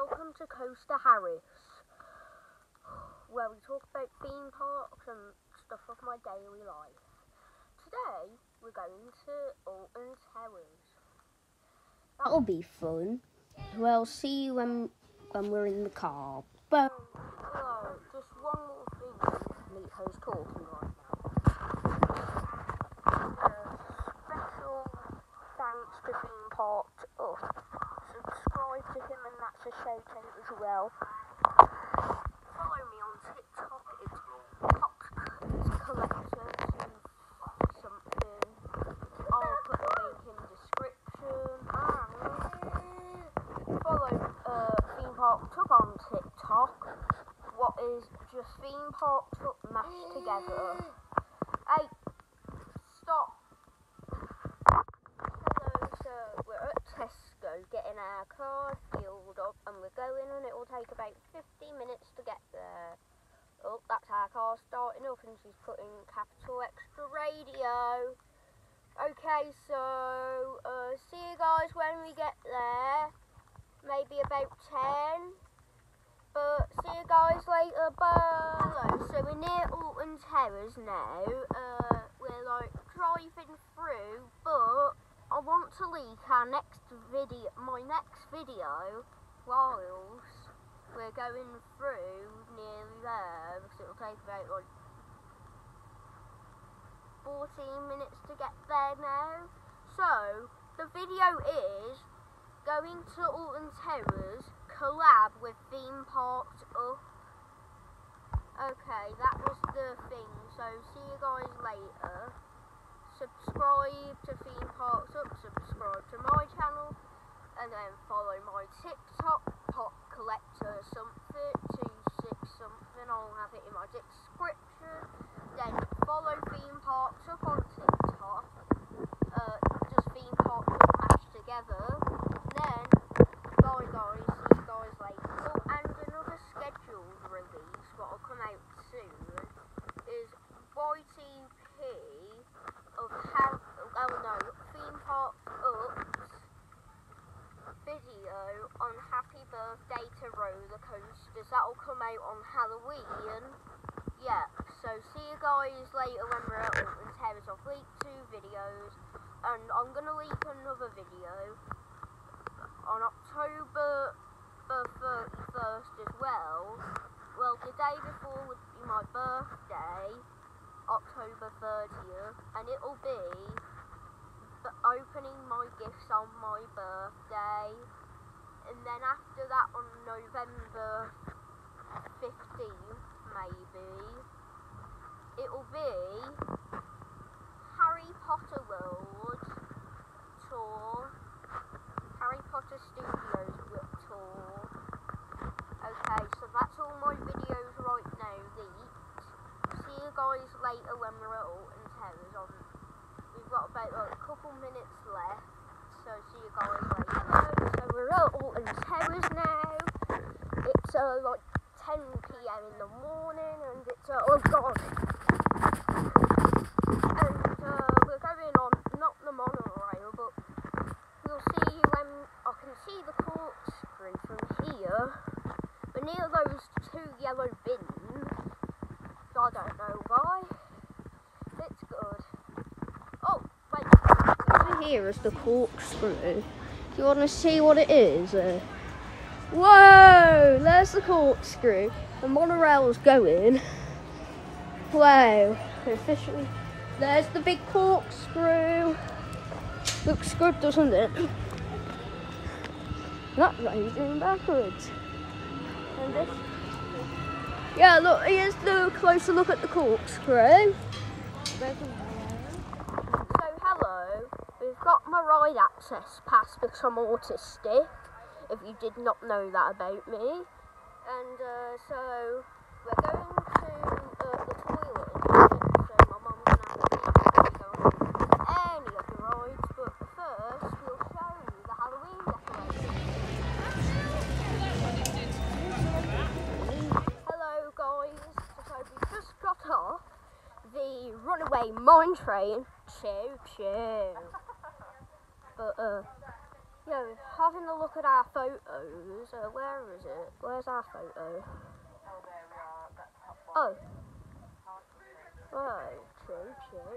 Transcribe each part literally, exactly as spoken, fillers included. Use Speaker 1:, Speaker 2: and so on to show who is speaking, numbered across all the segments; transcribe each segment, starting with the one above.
Speaker 1: welcome to Coaster Harris, where we talk about theme parks and stuff of my daily life. Today, we're going to Alton Towers.
Speaker 2: That'll be fun. Well, see you when, when we're in the car. But
Speaker 1: Hello, just one more thing. Nico's talking right now. A special thanks to Theme Park Up. Subscribe to him and that's a shout out as well. Follow me on TikTok, it's Pop Collector to something. I'll put the link in the description. And follow uh, Theme Park Up on TikTok. What is just Theme Park Up mashed together. Hey, stop. Hello, so we're at Tesco getting our car fueled up and we're going and it will take about fifty minutes to get there. Oh, that's our car starting up and she's putting capital extra radio. Okay, so uh, see you guys when we get there. Maybe about ten. But see you guys later, bye! Hello, so we're near Alton Towers now. Uh, we're like driving through, but I want to leak our next video, my next video, whilst we're going through nearly there, because it'll take about like fourteen minutes to get there now. So, the video is going to Alton Towers, collab with Theme Parks Up. Okay, that was the thing, so see you guys later. Subscribe to Theme Parks Up, subscribe to my channel, and then follow my TikTok, Pop Collector something, two six something, I'll have it in my description. Then follow Theme Parks Up on TikTok, uh, just Theme Parks Up mashed together. Then, bye guys, see you guys later. Oh, and another scheduled release, what'll come out soon, is Y T P of how, oh no, Theme Park Up's video on Happy Birthday to Roller Coasters. That'll come out on Halloween. Yeah, so see you guys later when we're at Alton Towers. I've leaked two videos, and I'm gonna leak another video on October thirty-first as well. Well, the day before would be my birthday, October thirtieth, and it'll be the opening my gifts on my birthday, and then after that on November fifteenth maybe, it'll be Harry Potter World Tour, Harry Potter Studios tour. Okay, so that's all my videos right now leaked. See you guys later when we're at Alton Towers. On, we've got about like, a couple minutes left, so see you guys later. So we're at Alton Towers now. It's uh, like ten p m in the morning, and it's uh, oh god. And uh, we're going on not the monorail, but we'll see when I can see the corkscrew from here. We're near those two yellow bins. I don't know why. It's good. Oh, wait.
Speaker 2: over here is the corkscrew. Do you want to see what it is? Uh, whoa! There's the corkscrew. The monorail's going. Wow! Officially, there's the big corkscrew. Looks good, doesn't it? That rising backwards. And this. Yeah, look, here's the closer look at the corkscrew.
Speaker 1: So hello, we've got my ride access pass because I'm autistic, if you did not know that about me. And uh, so we're going to uh, the toilet in a minute, so my mum's going to have to leave before we go on any of the rides, but first we'll show you the Halloween decorations. Hello guys, so we just got off the runaway mine train. Choo choo. But uh
Speaker 2: Yeah, we're having a look at our photos. Uh, where is it? Where's our photo? Oh. Oh, true, true.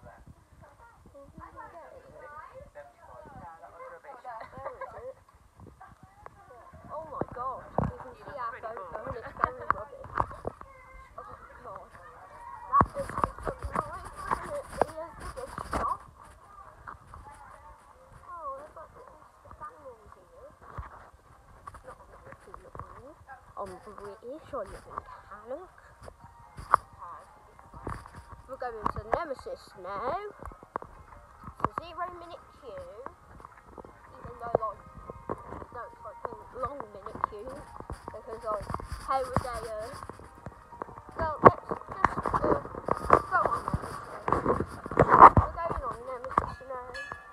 Speaker 2: Oh my god, you can see our photo and it's very rubbish. Oh god. That is something like it. Here's the gift shop. Oh, they've got Mister Samuels here. Not on the British level. I'm British, I live in Cannock. We're going to Nemesis now. It's a zero minute queue. Even though like no, it's like a long minute queue. Because like how would they uh well let's just uh, go on Nemesis. We're going on Nemesis now.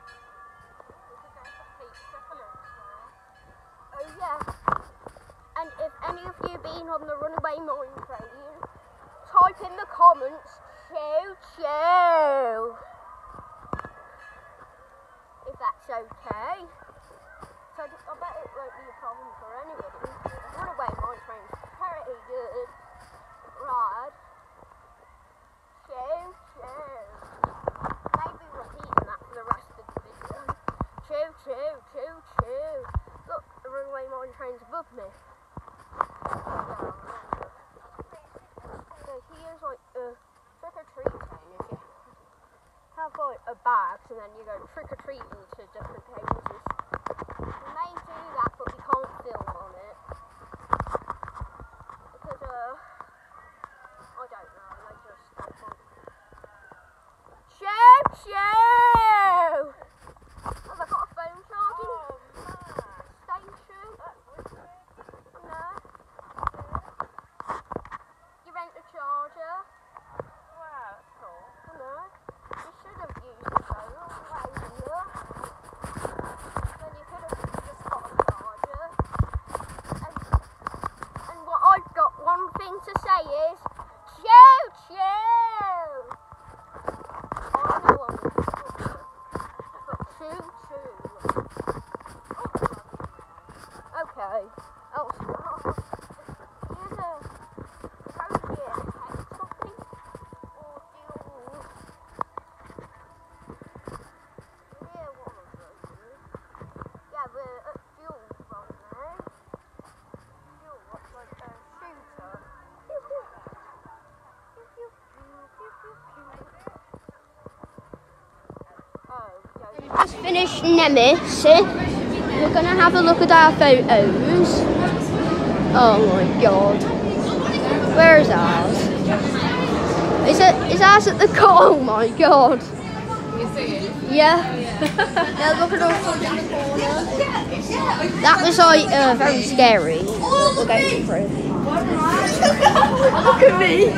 Speaker 2: Oh yeah. And if any of you been on the runaway mine train, type in the comments choo choo. If that's okay. So I bet it won't be a problem for anybody. Runaway mine train's pretty good. Right. Choo choo. Maybe repeating that for the rest of the video. Choo choo choo choo. Look, the runaway mine train's above me. So here's like a trick or treat thing. If you have like a bag and then you go trick or treating to different houses. We may do that, but we can't film on it because uh, I don't know. I just don't want. Choo choo. Have I got a phone charging station? No. You rent a charger? Wow, that's cool. I know. You should have used the phone all the way here. Then you could have just got a charger. And, and what I've got one thing to say is, choo choo! Oh, I know I'm not sure. But choo choo. Okay. Oh, stop. Here's a code here. Text something. Or deal. Yeah, one of those. Yeah, we're at fuel from now. Fuel, what's like a shooter. Oh, okay. Just finished Nemesis. We're gonna have a look at our photos. Oh my god. Where is ours? Is it is ours at the corner? Oh my god.
Speaker 3: You see it?
Speaker 2: Yeah. Yeah, look at us in the corner. That was like uh, very scary. We're going through. Look at me.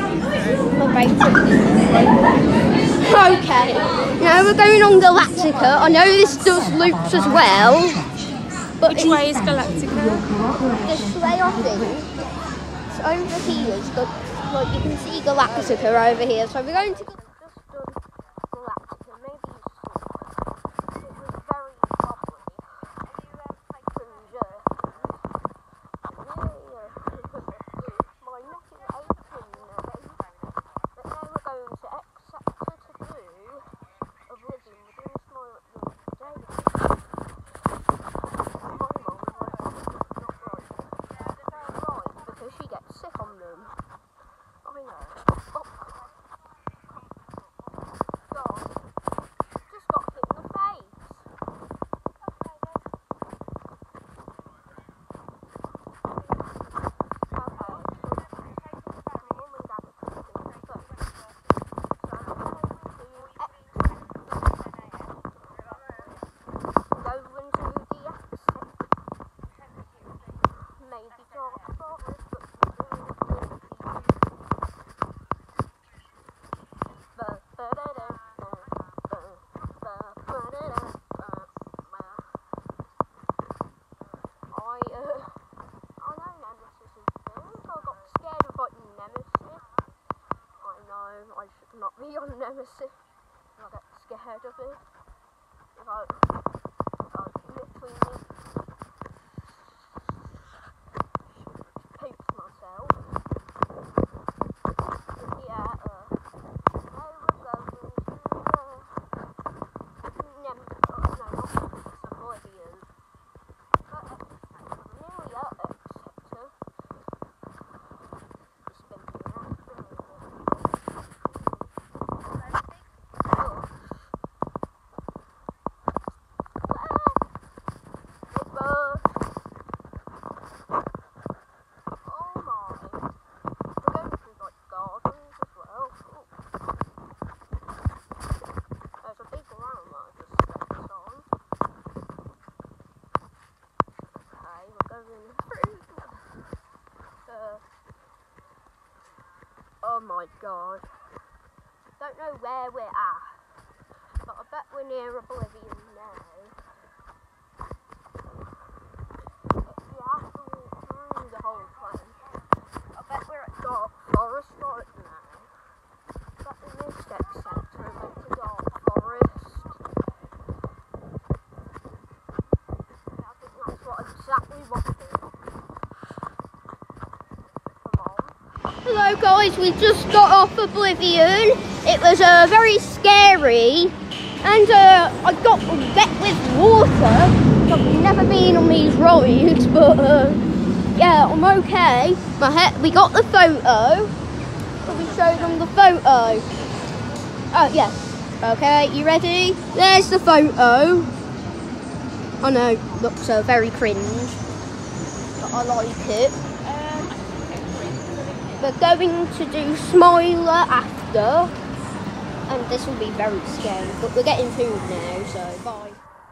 Speaker 2: Okay. Now we're going on Galactica. I know this does loops as well. But
Speaker 3: Which way is Galactica?
Speaker 2: This way, I think. It's over here. It's got, like, you can see Galactica over here. So we're going to go. Just done Galactica. Maybe you saw it. It was very bubbly. My neck is aching now. But now we're going to X Sector to do Oblivion. We're doing a smile at the day. Because she gets sick on them. I know. Oh. God. Just got hit in the face. I should not be on Nemesis. I get scared of it. If I, like, literally
Speaker 1: god. Don't know where we're at, but I bet we're near Oblivion now. You have to walk through the whole place. I bet we're at Dark Forest right now. But in this next sector, we're going to Dark Forest. I think that's what exactly what it is.
Speaker 2: Hello guys, we just got off Oblivion. It was uh, very scary and uh, I got wet with water. I've never been on these rides, but uh, yeah, I'm okay. My head, we got the photo. So we showed them the photo. Oh yes. Okay, you ready? There's the photo. I know, looks uh, very cringe, but I like it. We're going to do Smiler after, and this will be very scary, but we're getting food now, so bye.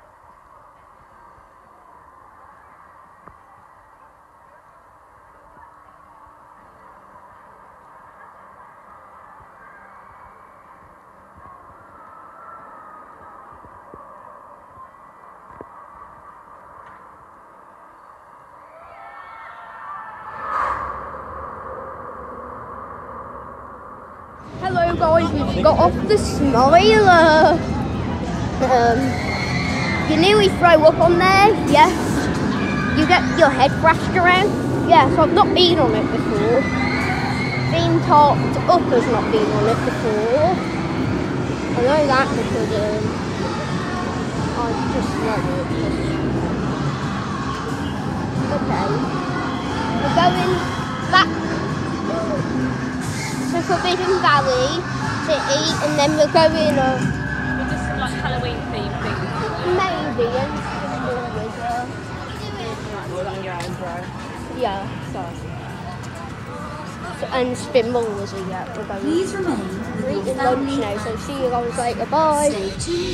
Speaker 2: Hello guys, we've got off the Smiler. Um, you nearly throw up on there, yes. You get your head thrashed around. Yes, I've not been on it before. Being topped up has not been on it before. I know that because um, I just know it. Okay, we're going back to Forbidden Valley to eat, and then we're going uh,
Speaker 3: We're just some like Halloween themed things.
Speaker 2: maybe and yeah, so, so and Spinball was a yeah. We're going.
Speaker 4: Please remain
Speaker 2: We're eating lunch now, so see you guys later. Bye.
Speaker 4: Stay tuned.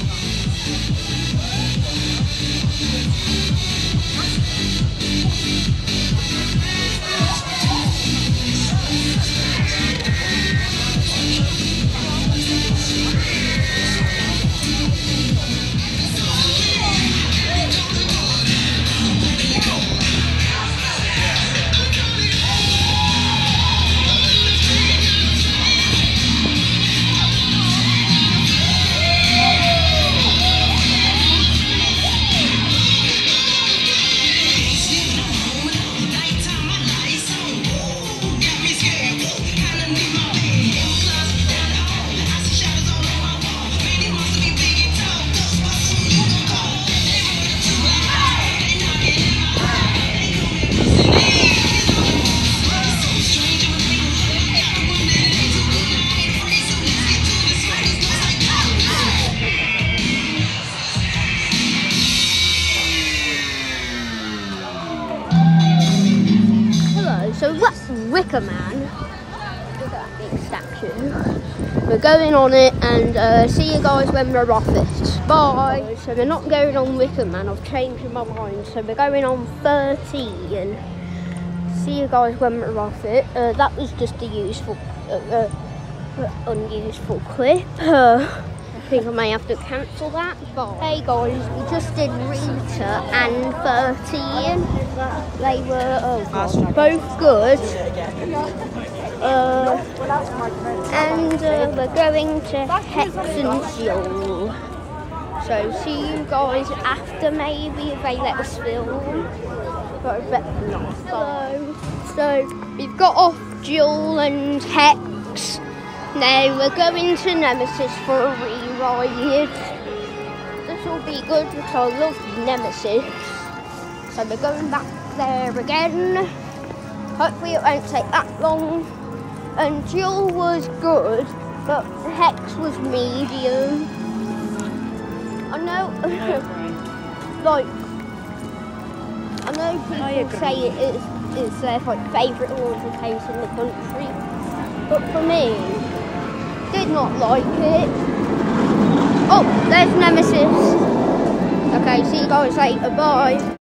Speaker 2: So that's Wicker Man. Look at that big statue. We're going on it, and uh, see you guys when we're off it. Bye. So we're not going on Wicker Man. I've changed my mind. So we're going on thirteen. See you guys when we're off it. Uh, that was just a useful, uh, uh, unuseful clip. Uh, I think I may have to cancel that. Bye. Hey guys, we just did Rita and thirteen. They were oh God, both good. Uh, and uh, we're going to Hex and Jill. So see you guys after, maybe if they let us film. But I bet not. So, so we've got off Jill and Hex. Now we're going to Nemesis for a re-ride. This will be good because I love Nemesis. So we're going back there again. Hopefully it won't take that long. And Jill was good, but Hex was medium. I know, like, I know people say it is, is their like, favourite haunted house in the country, but for me, did not like it. Oh, there's Nemesis. Okay, see you guys later, bye.